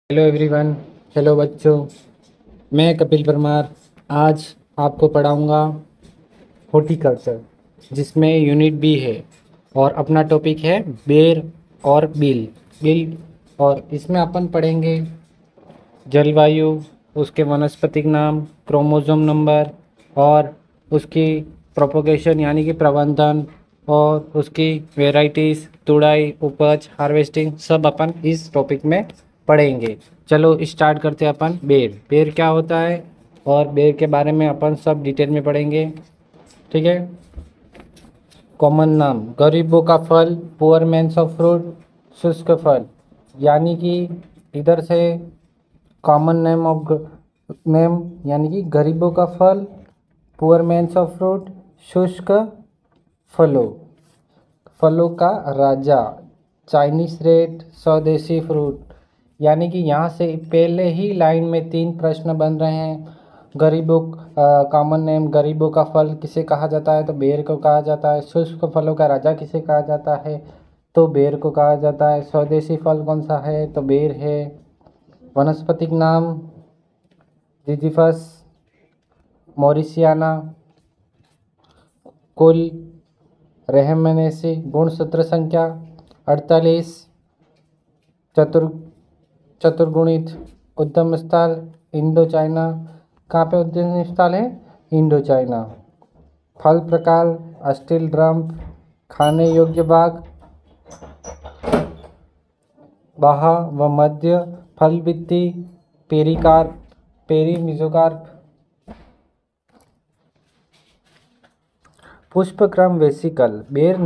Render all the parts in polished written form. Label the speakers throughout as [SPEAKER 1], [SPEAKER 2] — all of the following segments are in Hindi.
[SPEAKER 1] Hello everyone. हेलो बच्चों, मैं कपिल परमार आज आपको पढ़ाऊंगा हॉर्टिकल्चर, जिसमें यूनिट बी है और अपना टॉपिक है बेर और बिल बिल। और इसमें अपन पढ़ेंगे जलवायु, उसके वनस्पतिक नाम, क्रोमोसोम नंबर और उसकी प्रोपोगेशन यानी कि प्रबंधन और उसकी वेराइटीज़, तुड़ाई, उपज, हार्वेस्टिंग सब अपन इस टॉपिक में पढ़ेंगे। चलो स्टार्ट करते हैं। अपन बेर बेर क्या होता है और बेर के बारे में अपन सब डिटेल में पढ़ेंगे, ठीक है। कॉमन नाम गरीबों का फल, पुअर मैन्स ऑफ फ्रूट, शुष्क फल, यानी कि इधर से कॉमन नेम ऑफ नेम यानी कि गरीबों का फल, पुअर मैन्स ऑफ फ्रूट, शुष्क फलों फलों का राजा, चाइनीस रेड, स्वदेशी फ्रूट। यानी कि यहाँ से पहले ही लाइन में 3 प्रश्न बन रहे हैं। गरीबों कॉमन नेम गरीबों का फल किसे कहा जाता है, तो बेर को कहा जाता है। शुष्क फलों का राजा किसे कहा जाता है, तो बेर को कहा जाता है। स्वदेशी फल कौन सा है, तो बेर है। वनस्पतिक नाम जिजिफस मॉरिसियाना। कुल रेहमनेसी। गुणसूत्र संख्या 48। चतुर्गुणित। उद्गम स्थल इंडो चाइना। कहाँ पे उद्गम स्थल है, इंडो चाइना। फल प्रकार स्टील ड्रम। खाने योग्य भाग बाहा व मध्य। फल भित्ति पेरिकार्प, पेरीमिजोकार्प। पुष्पक्रम वेसिकल।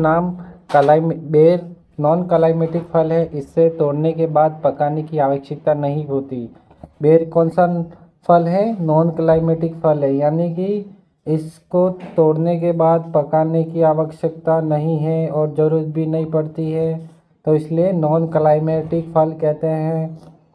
[SPEAKER 1] बेर नॉन क्लाइमेटिक फल है, इससे तोड़ने के बाद पकाने की आवश्यकता नहीं होती। बेर कौन सा फल है, नॉन क्लाइमेटिक फल है, यानी कि इसको तोड़ने के बाद पकाने की आवश्यकता नहीं है और ज़रूरत भी नहीं पड़ती है, तो इसलिए नॉन क्लाइमेटिक फल कहते हैं।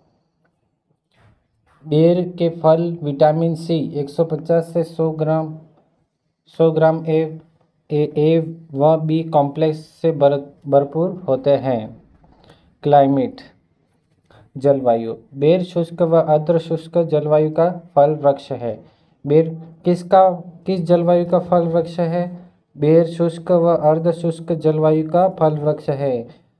[SPEAKER 1] बेर के फल विटामिन सी 150 से 100 ग्राम ए व बी कॉम्प्लेक्स से भरपूर होते हैं। क्लाइमेट जलवायु। बेर शुष्क व अर्ध शुष्क जलवायु का फल वृक्ष है। बेर किस जलवायु का फल वृक्ष है, बेर शुष्क व अर्ध शुष्क जलवायु का फल वृक्ष है।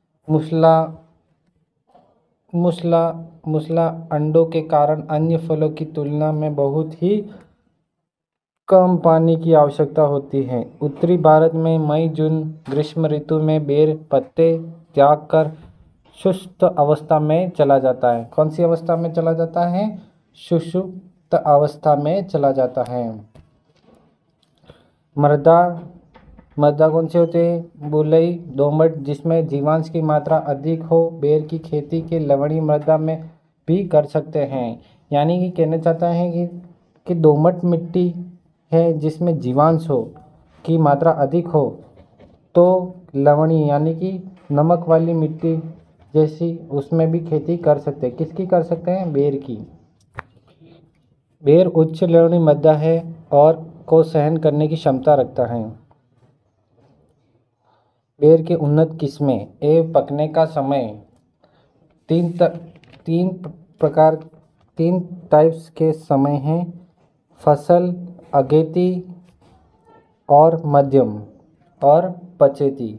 [SPEAKER 1] मूसला अंडों के कारण अन्य फलों की तुलना में बहुत ही कम पानी की आवश्यकता होती है। उत्तरी भारत में मई जून ग्रीष्म ऋतु में बेर पत्ते त्याग कर शुष्क अवस्था में चला जाता है। कौन सी अवस्था में चला जाता है, शुष्क अवस्था में चला जाता है। मृदा कौन से होते हैं, बलुई, दोमट, जिसमें जीवांश की मात्रा अधिक हो। बेर की खेती के लवणीय मृदा में भी कर सकते हैं। यानी कि कहना चाहता है कि दोमट मिट्टी है जिसमें जीवांश हो की मात्रा अधिक हो, तो लवणीय यानी कि नमक वाली मिट्टी जैसी उसमें भी खेती कर सकते हैं। किसकी कर सकते हैं, बेर की। बेर उच्च लवणीय मृदा है और को सहन करने की क्षमता रखता है। बेर के उन्नत किस्में एवं पकने का समय तीन टाइप्स के समय हैं, फसल, अगेती और मध्यम और पचेती।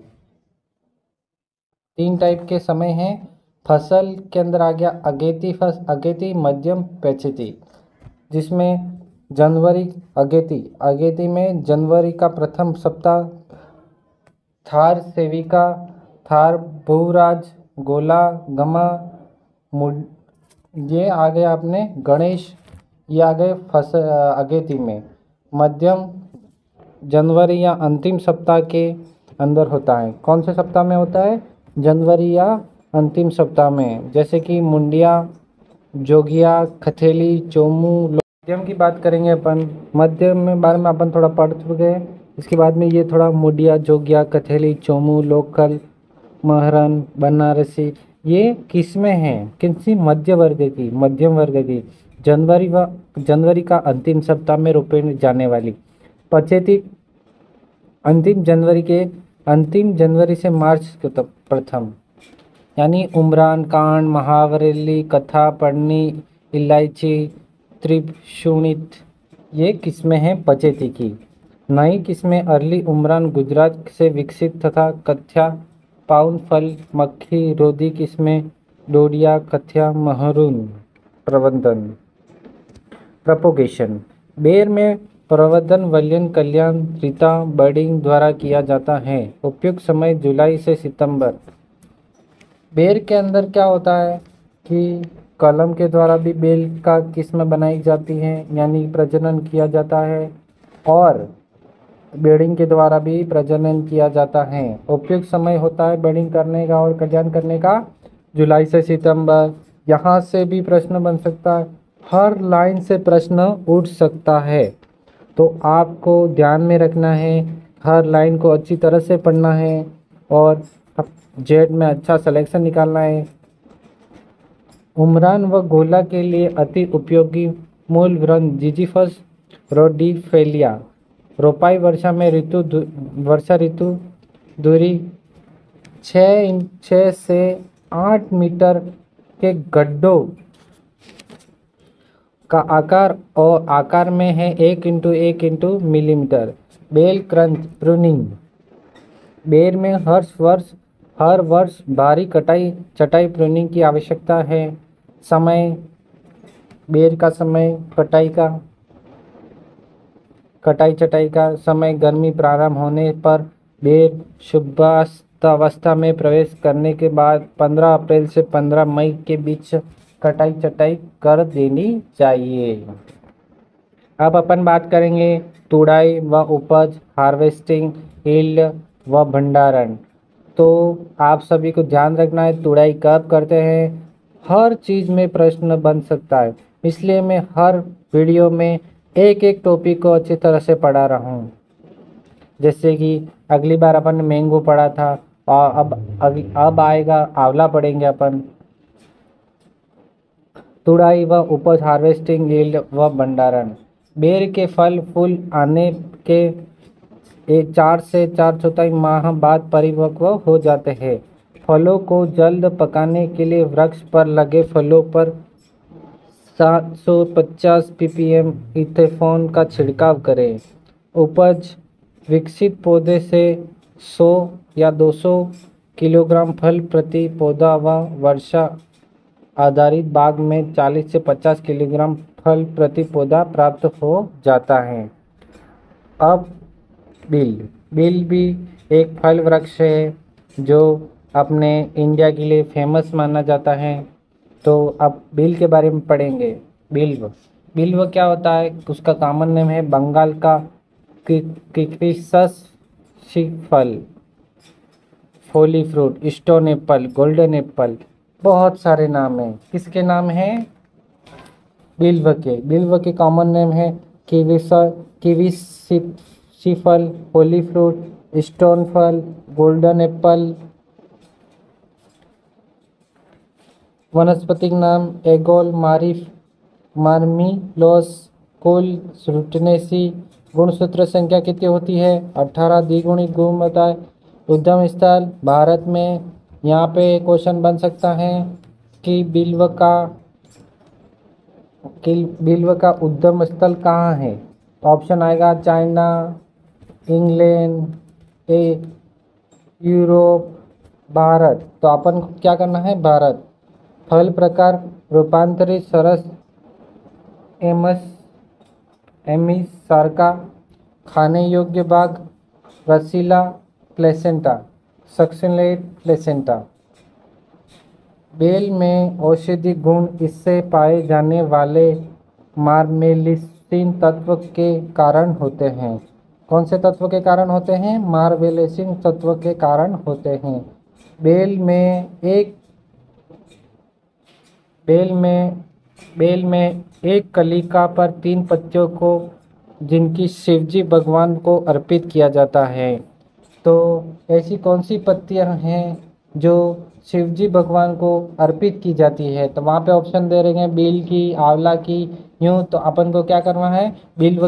[SPEAKER 1] 3 टाइप के समय हैं। फसल के अंदर आ गया अगेती, मध्यम, पचेती, जिसमें जनवरी अगेती में जनवरी का प्रथम सप्ताह थार सेविका, थार बहुराज, गोला, गमा, ये आ गए अपने गणेश, ये आ गए अगेती में। मध्यम जनवरी या अंतिम सप्ताह के अंदर होता है। कौन से सप्ताह में होता है, जनवरी या अंतिम सप्ताह में, जैसे कि मुंडिया, जोगिया, खथेली, चोमू। मध्यम की बात करेंगे अपन। मध्यम में बारे में अपन थोड़ा पढ़ चुके हैं। इसके बाद में ये थोड़ा मुंडिया, जोगिया, कथेली, चोमू, लोकल, महरन, बनारसी, ये किस्में हैं किसी मध्यम वर्ग की जनवरी का अंतिम सप्ताह में रोपे जाने वाली। पचेती अंतिम जनवरी से मार्च के प्रथम, यानी उमरान, कांड, महावरेली, कथा, पढ़नी, इलायची, त्रिशुणित, ये किस्में हैं पचेती की। नई किस्में अर्ली उमरान गुजरात से विकसित तथा कथ्या, पाउन फल, मक्खी, रोधी किस्में डोडिया, कथ्या, महरून। प्रवर्धन प्रोपोगेशन, बेर में प्रवर्धन वलयन कल्याण रीता बर्डिंग द्वारा किया जाता है। उपयुक्त समय जुलाई से सितंबर। बेर के अंदर क्या होता है कि कलम के द्वारा भी बेल का किस्म बनाई जाती है, यानी प्रजनन किया जाता है, और बेडिंग के द्वारा भी प्रजनन किया जाता है। उपयुक्त समय होता है बेडिंग करने का और कल्याण करने का जुलाई से सितंबर। यहाँ से भी प्रश्न बन सकता है, हर लाइन से प्रश्न उठ सकता है, तो आपको ध्यान में रखना है, हर लाइन को अच्छी तरह से पढ़ना है और जेड में अच्छा सिलेक्शन निकालना है। उमरान व गोला के लिए अति उपयोगी मूल वृंत जिजीफस रोडिफेलिया। रोपाई वर्षा ऋतु दूरी 6 से 8 मीटर के गड्ढों का आकार में है 1 × 1 मिलीमीटर। बेल क्रंच प्रूनिंग, बेर में हर वर्ष भारी चटाई प्रूनिंग की आवश्यकता है। समय, बेर का समय, कटाई चटाई का समय गर्मी प्रारंभ होने पर बेर शुभावस्था में प्रवेश करने के बाद 15 अप्रैल से 15 मई के बीच कटाई चटाई कर देनी चाहिए। अब अपन बात करेंगे तुड़ाई व उपज, हार्वेस्टिंग, यील्ड व भंडारण। तो आप सभी को ध्यान रखना है तुड़ाई कब करते हैं, हर चीज़ में प्रश्न बन सकता है, इसलिए मैं हर वीडियो में एक एक टॉपिक को अच्छी तरह से पढ़ा रहा हूँ। जैसे कि अगली बार अपन ने मैंगो पढ़ा था और अब आएगा आंवला पढ़ेंगे अपन। तुड़ाई व उपज, हार्वेस्टिंग, यील्ड व भंडारण। बेर के फल फूल आने के 4 से 4/4 माह बाद परिपक्व हो जाते हैं। फलों को जल्द पकाने के लिए वृक्ष पर लगे फलों पर 750 ppm इथेनॉल का छिड़काव करें। उपज, विकसित पौधे से 100 या 200 किलोग्राम फल प्रति पौधा व वर्षा आधारित बाग में 40 से 50 किलोग्राम फल प्रति पौधा प्राप्त हो जाता है। अब बिल भी एक फल वृक्ष है जो अपने इंडिया के लिए फेमस माना जाता है। तो अब बिल के बारे में पढ़ेंगे। बिल्व क्या होता है, उसका कॉमन नेम है बंगाल का किक्विसस फल, फोली fruit, stone apple, golden apple, बहुत सारे नाम हैं। किसके नाम हैं? बिल्व के कॉमन नेम है किवी फल, होली फ्रूट, स्टोन फल, गोल्डन एप्पल। वनस्पतिक नाम एगोल मार्मिलोस कुल रूटनेसी। गुणसूत्र संख्या कितनी होती है? 18 द्विगुणी गुण बताए। उद्गम स्थल भारत में। यहाँ पे क्वेश्चन बन सकता है कि बिल्व का उद्गम स्थल कहाँ है? ऑप्शन आएगा चाइना, इंग्लैंड, यूरोप, भारत। तो अपन को क्या करना है? भारत। फल प्रकार रूपांतरित सरस, एमिस सार्का, खाने योग्य भाग रसीला प्लेसेंटा, सक्सेलेट प्लेसेंटा। बेल में औषधि गुण इससे पाए जाने वाले मार्मेलिसिन तत्व के कारण होते हैं। कौन से तत्व के कारण होते हैं? मार्मेलिसिन तत्व के कारण होते हैं। बेल में एक कलिका पर 3 पत्तियों को जिनकी शिवजी भगवान को अर्पित किया जाता है। तो ऐसी कौन सी पत्तियां हैं जो शिवजी भगवान को अर्पित की जाती है? तो वहाँ पे ऑप्शन दे रहे हैं बील की, आंवला की, यूँ। तो अपन को क्या करना है? बिल्व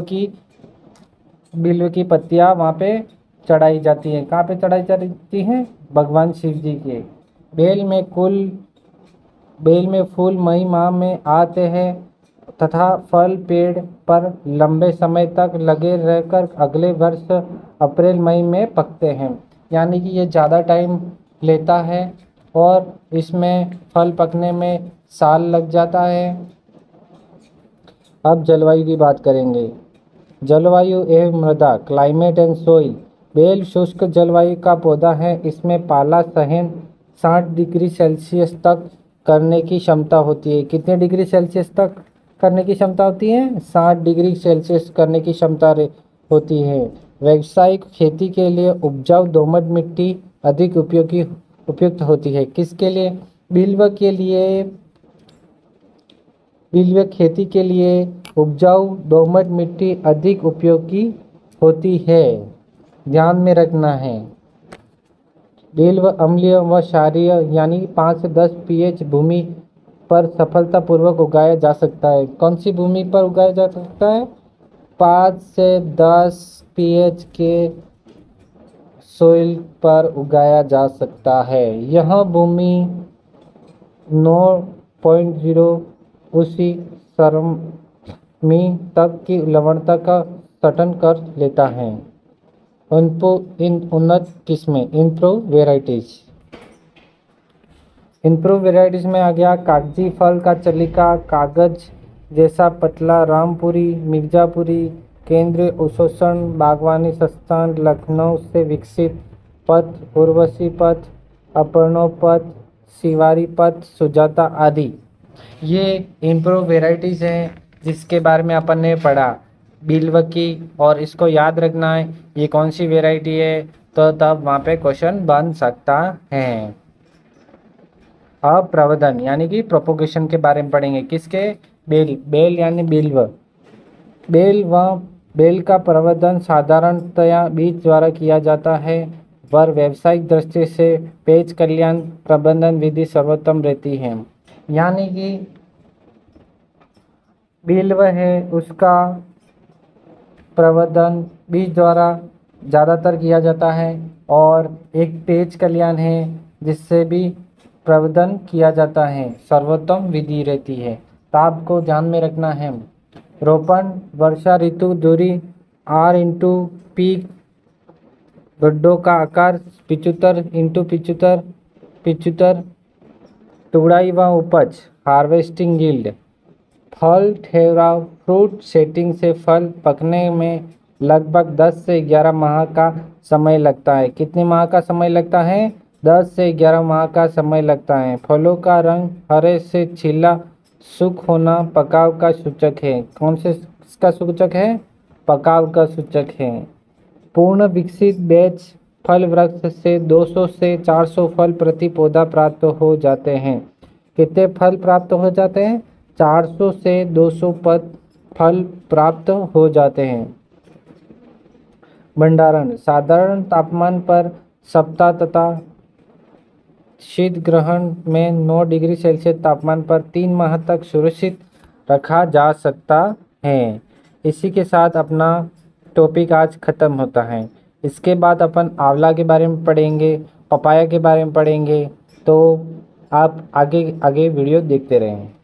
[SPEAKER 1] की पत्तियां वहाँ पे चढ़ाई जाती हैं। कहाँ पे चढ़ाई जाती हैं? भगवान शिव जी के। बेल में फूल मई माह में आते हैं तथा फल पेड़ पर लंबे समय तक लगे रहकर अगले वर्ष अप्रैल मई में पकते हैं। यानी कि ये ज़्यादा टाइम लेता है और इसमें फल पकने में साल लग जाता है। अब जलवायु की बात करेंगे। जलवायु एवं मृदा, क्लाइमेट एंड सोइल। बेल शुष्क जलवायु का पौधा है। इसमें पाला सहन 60 डिग्री सेल्सियस तक करने की क्षमता होती है। कितने डिग्री सेल्सियस तक करने की क्षमता होती है? 60 डिग्री सेल्सियस करने की क्षमता होती है। व्यावसायिक खेती के लिए उपजाऊ दोमट मिट्टी अधिक उपयुक्त होती है। किसके लिए? बिल्व के लिए। बिल्व खेती के लिए उपजाऊ दोमट मिट्टी अधिक उपयोगी होती है, ध्यान में रखना है। बिल्व अम्लीय व क्षारीय यानी 5 से 10 pH भूमि पर सफलतापूर्वक उगाया जा सकता है। कौन सी भूमि पर उगाया जा सकता है? 5 से 10 pH के सोइल पर उगाया जा सकता है। यह भूमि 9.0 उसी सरमी तक की लवणता का गठन कर लेता है। उन्नत किस्में, इम्प्रूव वेराइटीज में आ गया कागजी फल का चलिका, कागज जैसा पतला, रामपुरी, मिर्जापुरी, केंद्रीय उपोषण बागवानी संस्थान लखनऊ से विकसित, पथ, उर्वशी पथ, अपर्णोपथ, शिवारी पथ, सुजाता आदि। ये इम्प्रूव वेराइटीज़ हैं जिसके बारे में अपन ने पढ़ा बिल्व की, और इसको याद रखना है ये कौन सी वेराइटी है, तो तब वहाँ पे क्वेश्चन बन सकता है। अब प्रवर्धन यानी कि प्रोपोगेशन के बारे में पढ़ेंगे। किसके? बेल यानी बिल्व। बेल का प्रवर्धन साधारणतया बीज द्वारा किया जाता है, पर व्यावसायिक दृष्टि से पेड़ कल्याण प्रबंधन विधि सर्वोत्तम रहती है। यानी कि बिल्व है उसका प्रवर्धन बीज द्वारा ज़्यादातर किया जाता है, और एक पेड़ कल्याण है जिससे भी प्रवर्धन किया जाता है, सर्वोत्तम विधि रहती है। तो आपको ध्यान में रखना है। रोपण वर्षा ऋतु, दूरी R/P, गड्ढों का आकार 75x75, तुड़ाई व उपज हार्वेस्टिंग यील्ड, फल ठहराव फ्रूट सेटिंग से फल पकने में लगभग 10 से 11 माह का समय लगता है। कितने माह का समय लगता है? 10 से 11 माह का समय लगता है। फलों का रंग हरे से छीला सूख होना पकाव का सूचक है। कौन से इसका सूचक है? पकाव का सूचक है। पूर्ण विकसित बैच फल वृक्ष से 200 से 400 फल प्रति पौधा प्राप्त हो जाते हैं। कितने फल प्राप्त हो जाते हैं? 400 से 200 फल प्राप्त हो जाते हैं। भंडारण साधारण तापमान पर सप्ताह तथा शीत ग्रहण में 9 डिग्री सेल्सियस तापमान पर 3 माह तक सुरक्षित रखा जा सकता है। इसी के साथ अपना टॉपिक आज ख़त्म होता है। इसके बाद अपन आंवला के बारे में पढ़ेंगे, पपाया के बारे में पढ़ेंगे। तो आप आगे वीडियो देखते रहें।